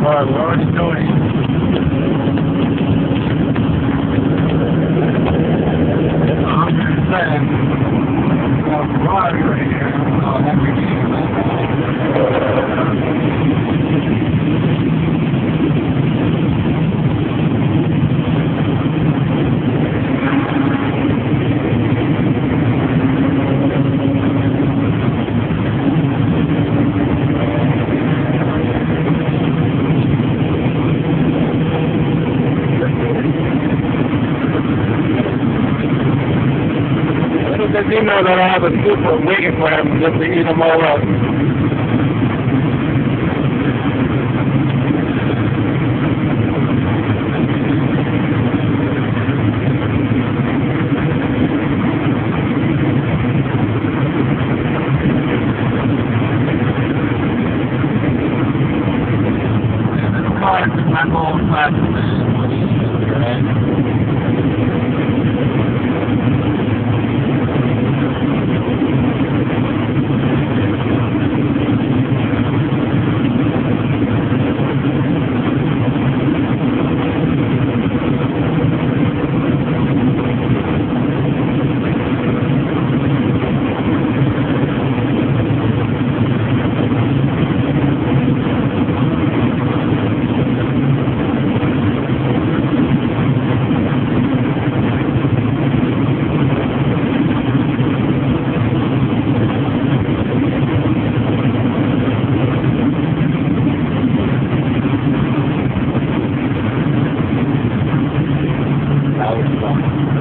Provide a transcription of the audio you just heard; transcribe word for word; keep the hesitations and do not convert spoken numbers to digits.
Alright, we're already doing it. I'm just saying, we got a Ferrari right here. Oh, Lamborghini. Does he know that I have a Supra waiting for him just to eat them all up? Yeah, this car is my whole class, man. That was fun.